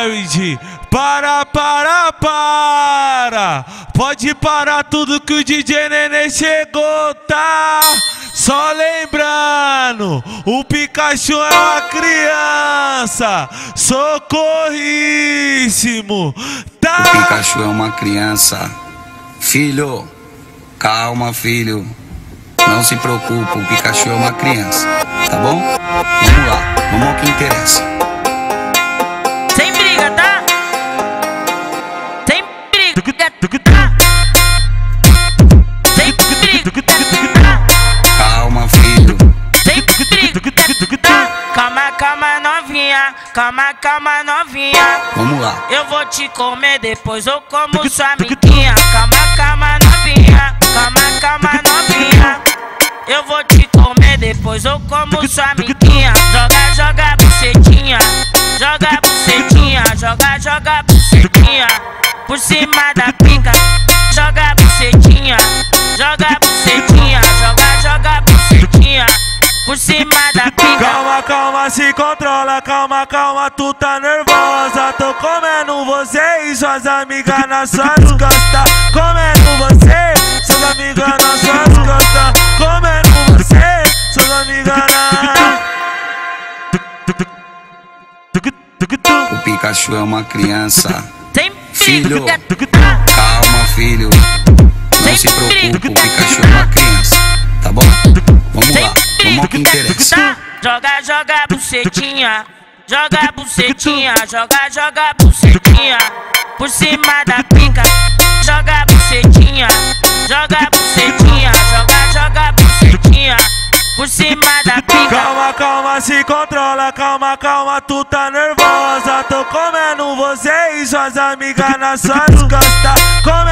David, para. Pode parar tudo que o DJ Nenê chegou, tá? Só lembrando, o Pikachu é uma criança, socorríssimo, tá? O Pikachu é uma criança. Filho, calma, filho. Não se preocupa, o Pikachu é uma criança, tá bom? Vamos lá, vamos ao que interessa. Sem briga, tá? Sem briga, tá? Sem briga, tá? Calma, filho. Sem briga, tá? Calma, novinha. Calma, novinha. Vamos lá. Eu vou te comer, depois eu como sua amiguinha. Calma, novinha. Calma, novinha. Eu vou te comer, depois eu como sua amiguinha. Joga bucetinha. Joga bucetinha. Joga bucetinha. Por cima da pica. Joga bucetinha. Joga bucetinha. Joga bucetinha. Por cima da pica. Calma, se controla, calma, tu tá nervosa. Tô comendo você e suas amigas nas suas costas. Comendo você, suas amigas nas suas costas. Comendo você, suas amigas na... O Pikachu é uma criança. Sem Filho, briga, calma, filho. Não se preocupe, o Pikachu é uma criança, tá bom? Vamos lá, vamos ao que interessa. Joga bucetinha. Joga bucetinha. Joga bucetinha. Por cima da pica. Joga bucetinha. Joga bucetinha. Joga bucetinha. Por cima da pica. Calma, se controla, calma, tu tá nervosa. Tô comendo você e suas amigas nas suas costas.